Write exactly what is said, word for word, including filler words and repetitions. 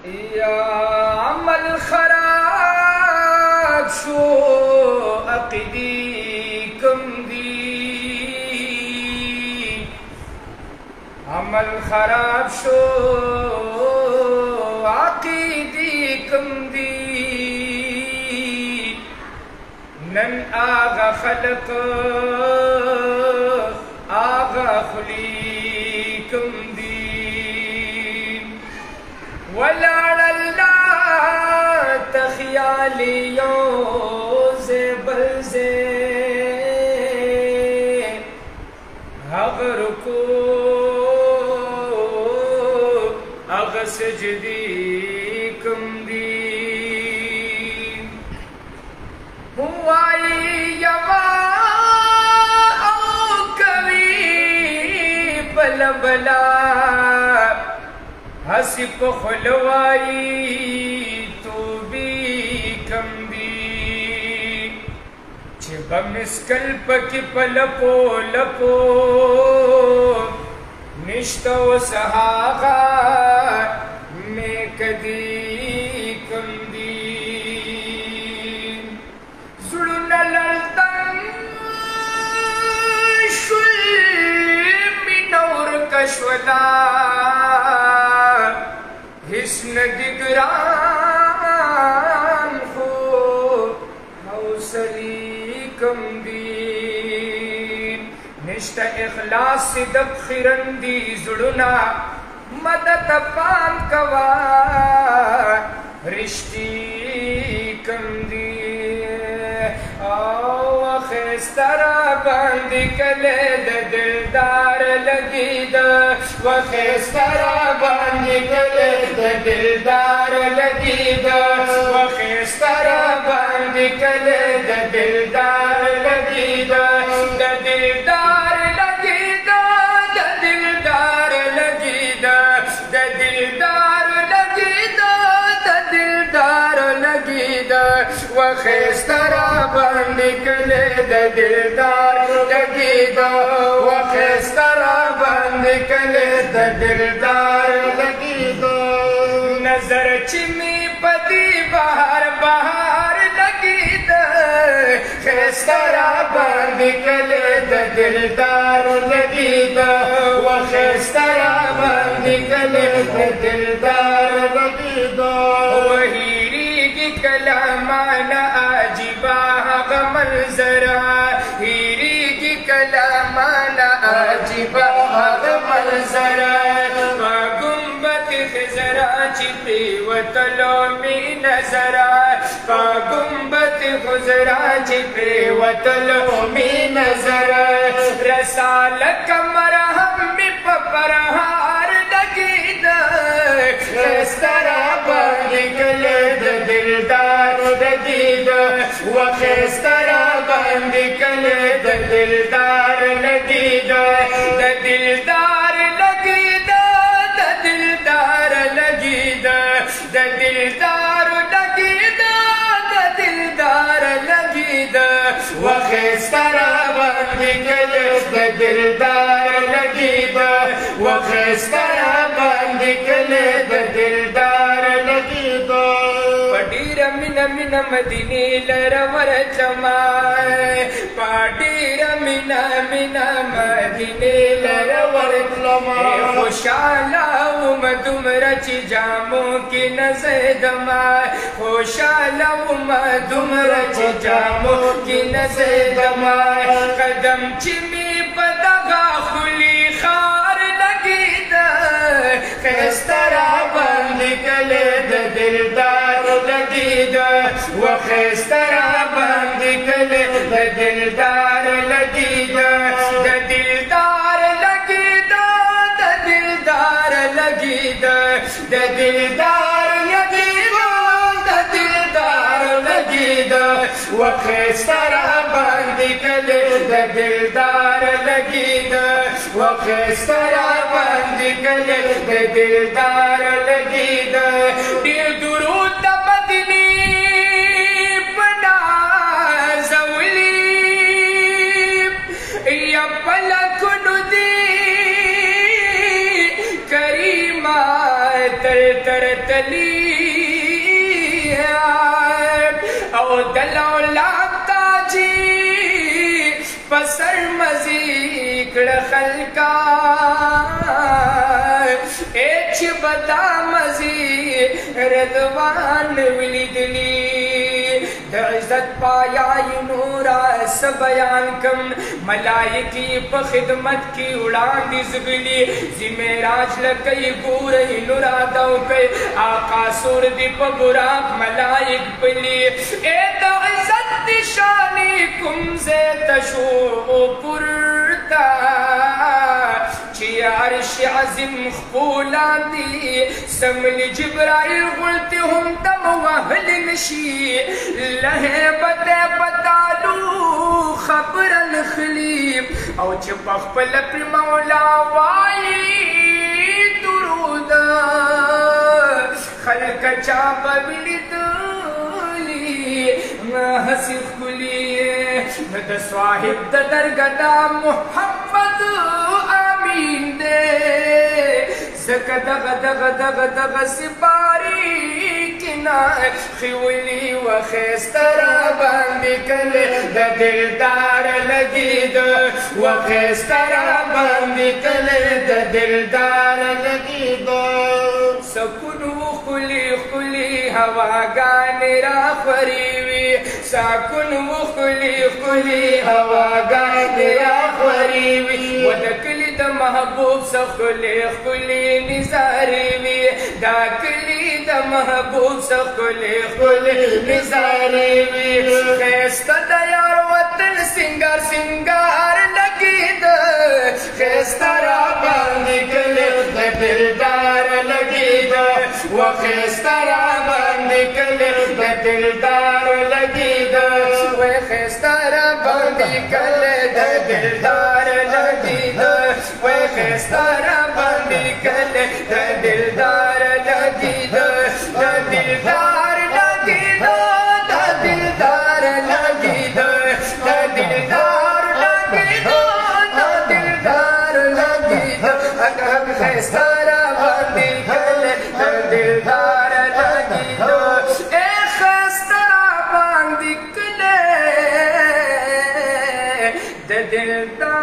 یا عمل خراب شو عقیدی کم دی عمل خراب شو عقیدی کم دی نن آغا خلق آغا خلی کم دی ولاړ الله تخیالیو زبل زه هغر کو اغ سجدی کم دی هوائی یوا او کوي بل بلا ہسی پا خلوائی تو بھی کم دی چھ بمسکل پکی پا لپو لپو نشتا و سہاغا میں کدی کم دی زڑن للتن شل منور کشولا حسن دگران خو حوصلی کم دی نشتا اخلاص صدق خیرندی زڑنا مدد پام کوا رشتی کم دی او خیسترا باندی کلے دا دلدار لگی دا وخیسترا باندی کلے دا دلدار لگی دا وخیسترا باندی کلے دا دلدار لگی دا دا دلدار لگی دا دا دلدار لگی دا دا دلدار لگی دا دا دلدار لگی دا وخیسترا باندی کلے دا دلدار لگی دا وخیسترا باندی کلے دا دلدار لگی دا نظر چمی پتی بہار بہار لگی دا خیسترا باندی کلے دا دلدار لگی دا وخیسترا باندی کلے دا دلدار لگی دا وہیری کی کلامانا عجیبا غمل ذرا ہیری کی کلامانا عجیبا غمل ذرا گنبت خزرا چپی وطلو می نظرا گنبت خزرا چپی وطلو می نظرا رسال کمرہم می پپرہار لگی دا خیسترا باندی کلے دا دلدار لگی دا وخیسترا باندی کلے دا دلدار لگی دا دا دلدار لگی دا دا دلدار لگی دا دا دلدار لگی دا دا دلدار لگی دا وخیسترا باندی کلے دا دلدار لگی دا وخیسترا باندی کلے دا دلدار لگی دا پڈیر من من مدینی لرور جمائے پڈیر من من مدینی لرور جمائے خوشالا امدم رچ جاموں کی نظر دمائے خوشالا امدم رچ جاموں کی نظر دمائے قدم چمی پدغا خلی خار لگی دا خیسترا باندی کلے دا دلدار لگی دا وخیسترا باندی کلے دا دلدار لگی دا دا دلدار لگی دا دا دلدار لگی دا دا دلدار لگی دا دا دلدار لگی دا وخیسترا باندی کلے دا دلدار لگی دا وخیسترا باندی کلے دا دلدار لگی دا دیر درود دا مدنی پنا زولی یا پلکن دی کریمہ تر تر تلی او دلولات تاجی پسر مزی کڑ خلقا ایچ بدا مزی رضوان ولی دلی د عزت پایائی نورا سبیان کم ملائکی پا خدمت کی اڑان دی زغلی زمیراج لکی گورئی نورا دو کئی آقا سور دی پا براق ملائک پلی اے دا عزت دی شانی کم زیت شو پرتا چی عرش عظیم خپولان دی سمل جبرائیل غلطی ہم دم وحل نشی لہے بتے بتالو خبرن خلیب او چپخ پلپ مولا وائی درود خلق چاپ بلد حسیف کلیے ند صاحب درگدا محمد آمین دے زکا دغ دغ دغ دغ سپاری کنا خیولی و خیسترا باندی کلے دا دلدار لگی دا و خیسترا باندی کلے دا دلدار لگی دا سکنو خلی خلی ہوا گانی را خریوی ساکن و خلی خلی ہوا گانی را خریوی و دکلی دا محبوب سا خلی خلی نزاری وی دا کلی دا محبوب سا خلی خلی نزاری وی خیستا دا یار وطن سنگار سنگار لگی دا خیستا را باندی کلی دا دلدار لگی دا و خیستا را باندی کلی دا دلدار لگی دا و خیستا را باندی کلی دا دلدار لگی دا و خیستا را باندی کلی دا دلدار لگی دا دا دلدار لگی دا دا دلدار لگی دا دا دلدار لگی دا دا دلدار لگی دا اگر خیستا را باندی کلی دا دلدار لگی دا اے خیستا را باندی کلی دا دلدار